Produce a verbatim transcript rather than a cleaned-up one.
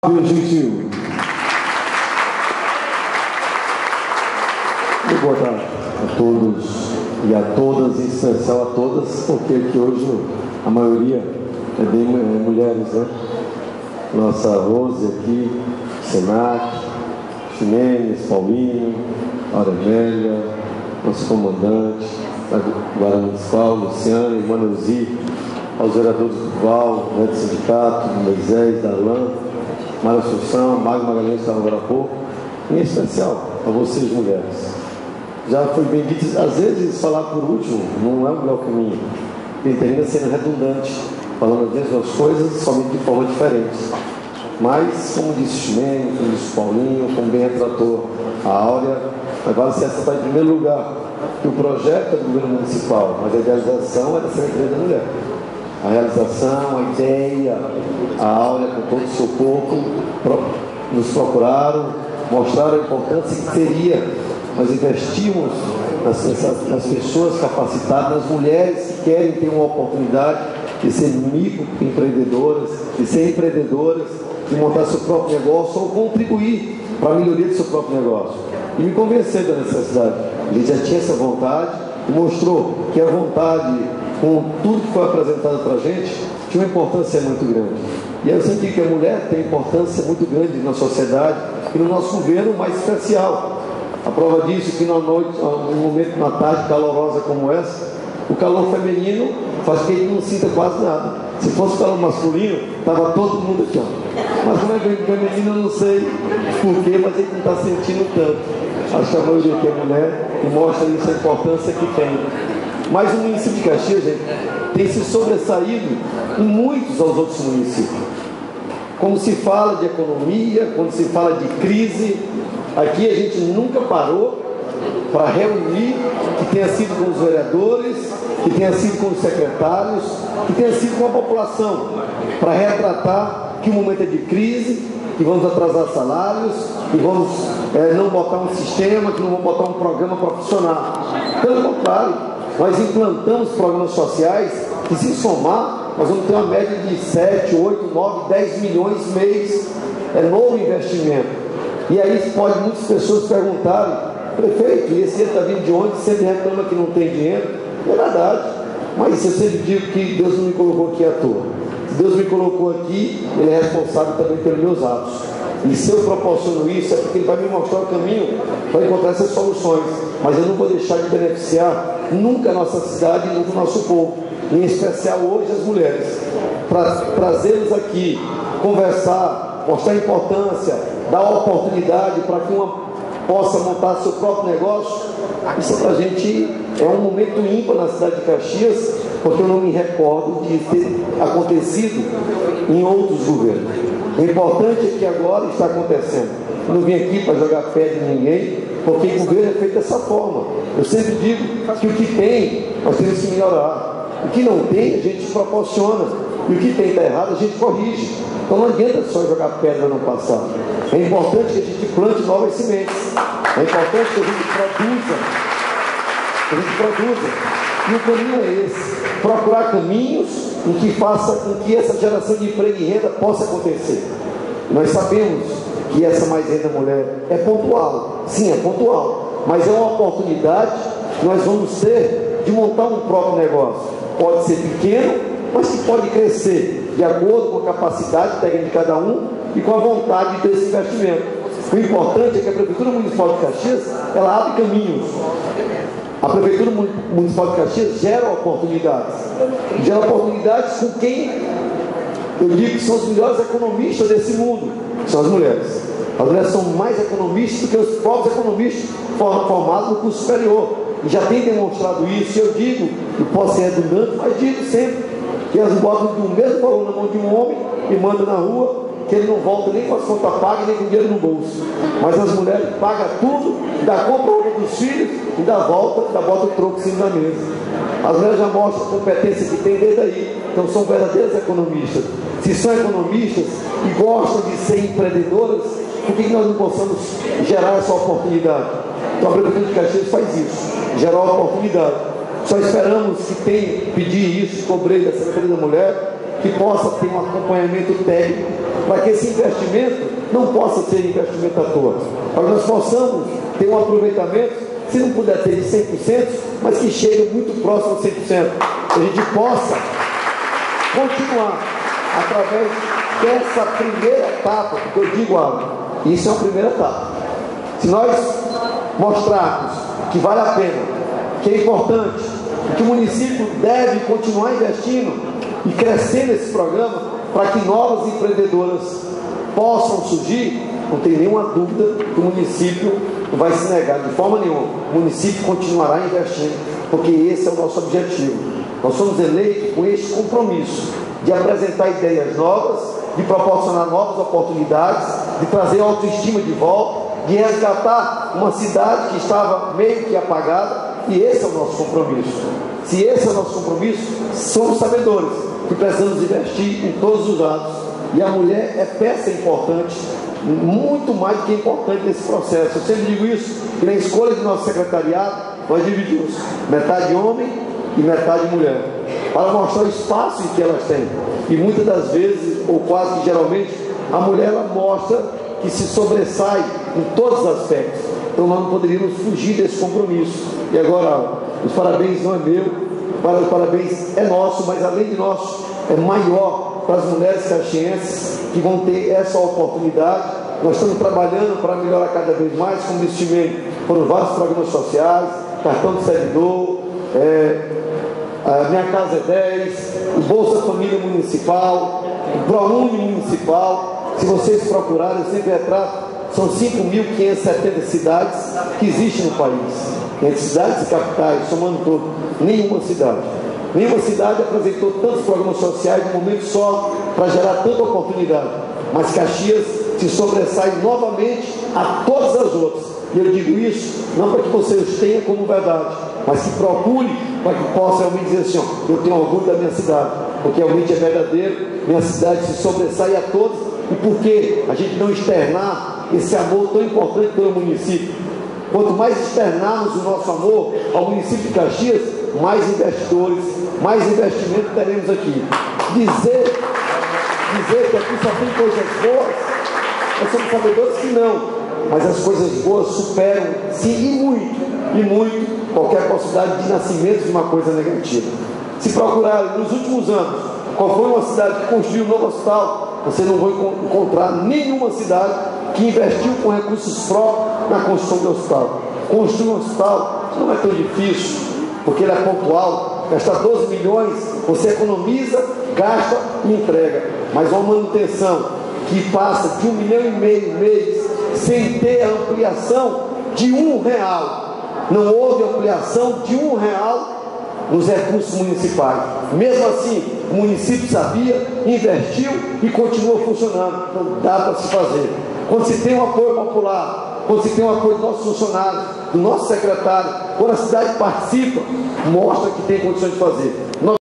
Gentil. Muito boa tarde a todos e a todas, em especial a todas, porque aqui hoje a maioria é bem é, mulheres, né? Nossa Rose aqui, Senac, Ximenes, Paulinho, Auremélia, nosso comandante, Guarda Municipal, Luciana, irmã Neuzi, aos vereadores do Val, né, do Sindicato, do Moisés, da Alain, Mara Assunção, Magno Magalhães, que estava agora há pouco, em especial a vocês, mulheres. Já foi bem dito, às vezes falar por último não é o melhor caminho, ele termina sendo redundante, falando as mesmas coisas, somente de forma diferente. Mas, como disse Ximenes, como disse Paulinho, como bem retratou a Áurea, agora se essa está em primeiro lugar, que o projeto é do governo municipal, mas a idealização é da Secretaria da Mulher. A realização, a ideia, a Áurea com todo o seu corpo, nos procuraram, mostraram a importância que seria nós investirmos nas, nas pessoas capacitadas, nas mulheres que querem ter uma oportunidade de ser microempreendedoras, de ser empreendedoras, de montar seu próprio negócio ou contribuir para a melhoria do seu próprio negócio. E me convenceu da necessidade. Ele já tinha essa vontade e mostrou que a vontade, com tudo que foi apresentado para a gente, tinha uma importância muito grande. E eu senti que a mulher tem importância muito grande na sociedade e no nosso governo mais especial. A prova disso é que na noite, num momento, na tarde calorosa como essa, o calor feminino faz com que ele não sinta quase nada. Se fosse calor masculino, estava todo mundo aqui, ó. Mas como é que o feminino, eu não sei porquê, mas ele não está sentindo tanto. Acho que a maioria aqui é mulher e mostra isso, a importância que tem. Mas o município de Caxias, gente, tem se sobressaído em muitos aos outros municípios. Quando se fala de economia, quando se fala de crise, aqui a gente nunca parou para reunir, que tenha sido com os vereadores, que tenha sido com os secretários, que tenha sido com a população, para retratar que o momento é de crise, que vamos atrasar salários, que vamos é, não botar um sistema, que não vamos botar um programa para funcionar. Pelo contrário, nós implantamos programas sociais que, se somar, nós vamos ter uma média de sete, oito, nove, dez milhões mês, é novo investimento. E aí pode muitas pessoas perguntarem: prefeito, e esse dinheiro está vindo de onde? Sempre reclama que não tem dinheiro. É verdade, mas eu sempre digo que Deus não me colocou aqui à toa. Se Deus me colocou aqui, Ele é responsável também pelos meus atos. E se eu proporciono isso, é porque Ele vai me mostrar o caminho para encontrar essas soluções. Mas eu não vou deixar de beneficiar nunca a nossa cidade e nunca o nosso povo, em especial hoje as mulheres, para trazê-los aqui, conversar, mostrar a importância, dar oportunidade para que uma possa montar seu próprio negócio. Isso para a gente é um momento ímpar na cidade de Caxias, porque eu não me recordo de ter acontecido em outros governos. O importante é que agora está acontecendo. Eu não vim aqui para jogar pedra em ninguém, porque o governo é feito dessa forma. Eu sempre digo que o que tem, nós temos que melhorar. O que não tem, a gente proporciona. E o que tem está errado, a gente corrige. Então não adianta só jogar pedra no passado. É importante que a gente plante novas sementes. É importante que a gente produza. Que a gente produza. E o caminho é esse. Procurar caminhos em que faça com que essa geração de emprego e renda possa acontecer. Nós sabemos que essa mais renda mulher é pontual. Sim, é pontual. Mas é uma oportunidade que nós vamos ter de montar um próprio negócio. Pode ser pequeno, mas que pode crescer de acordo com a capacidade técnica de cada um e com a vontade desse investimento. O importante é que a Prefeitura Municipal de Caxias, ela abre caminhos. A Prefeitura Municipal de Caxias gera oportunidades. Gera oportunidades com quem eu digo que são os melhores economistas desse mundo, são as mulheres. As mulheres são mais economistas do que os próprios economistas formados no curso superior. E já tem demonstrado isso. Eu digo, e posso ser redundante, mas digo sempre, que elas botam do mesmo valor na mão de um homem e mandam na rua, que ele não volta nem com as contas pagas, nem com dinheiro no bolso. Mas as mulheres pagam tudo, dá compra a dos filhos, e dá volta, dá bota o troco em cima da mesa. As mulheres já mostram a competência que tem desde aí. Então são verdadeiras economistas. Se são economistas e gostam de ser empreendedoras, por que nós não possamos gerar essa oportunidade? Então a Prefeitura de Caxias faz isso, gerar uma oportunidade. Só esperamos que tenha, pedir isso, cobrei da Secretaria da Mulher, que possa ter um acompanhamento técnico para que esse investimento não possa ser investimento à toa, para que nós possamos ter um aproveitamento, se não puder ter de cem por cento, mas que chegue muito próximo a cem por cento, que a gente possa continuar através dessa primeira etapa, porque eu digo algo, isso é uma primeira etapa. Se nós mostrarmos que vale a pena, que é importante, que o município deve continuar investindo e crescendo esse programa para que novas empreendedoras possam surgir, não tem nenhuma dúvida que o município não vai se negar de forma nenhuma. O município continuará investindo, porque esse é o nosso objetivo. Nós somos eleitos com este compromisso de apresentar ideias novas, de proporcionar novas oportunidades, de trazer a autoestima de volta, de resgatar uma cidade que estava meio que apagada, e esse é o nosso compromisso. Se esse é o nosso compromisso, somos sabedores que precisamos investir em todos os lados, e a mulher é peça importante, muito mais do que importante nesse processo. Eu sempre digo isso, que na escolha do nosso secretariado, nós dividimos metade homem e metade mulher, para mostrar o espaço em que elas têm. E muitas das vezes, ou quase que geralmente, a mulher ela mostra que se sobressai em todos os aspectos. Então nós não poderíamos fugir desse compromisso. E agora, os parabéns não é meu, os parabéns é nosso, mas além de nosso, é maior para as mulheres caxienses que vão ter essa oportunidade. Nós estamos trabalhando para melhorar cada vez mais com investimento por vários programas sociais, cartão de servidor, é, a Minha Casa é dez, o Bolsa Família Municipal, o ProUni Municipal. Se vocês procurarem, eu sempre retrato, são cinco mil quinhentas e setenta cidades que existem no país, entre cidades e capitais, somando todo, nenhuma cidade. Nenhuma cidade apresentou tantos programas sociais de um momento só para gerar tanta oportunidade. Mas Caxias se sobressai novamente a todas as outras. E eu digo isso não para que você os tenha como verdade, mas que procure para que possa realmente dizer assim, ó, eu tenho orgulho da minha cidade, porque realmente é verdadeiro, minha cidade se sobressai a todos, e por que a gente não externar esse amor tão importante pelo município? Quanto mais externarmos o nosso amor ao município de Caxias, mais investidores, mais investimento teremos aqui. Dizer, dizer que aqui só tem coisas boas, nós somos sabedores que não, mas as coisas boas superam, sim, e muito, e muito, qualquer possibilidade de nascimento de uma coisa negativa. Se procurarem nos últimos anos qual foi uma cidade que construiu um novo hospital, você não vai encontrar nenhuma cidade que investiu com recursos próprios na construção do hospital. Construir um hospital não é tão difícil, porque ele é pontual. Gastar doze milhões, você economiza, gasta e entrega. Mas uma manutenção que passa de um milhão e meio mês sem ter a ampliação de um real. Não houve ampliação de um real nos recursos municipais. Mesmo assim, o município sabia, investiu e continua funcionando. Então dá para se fazer. Quando se tem um apoio popular, quando se tem um apoio dos nossos funcionários, do nosso secretário, quando a cidade participa, mostra que tem condições de fazer. Nós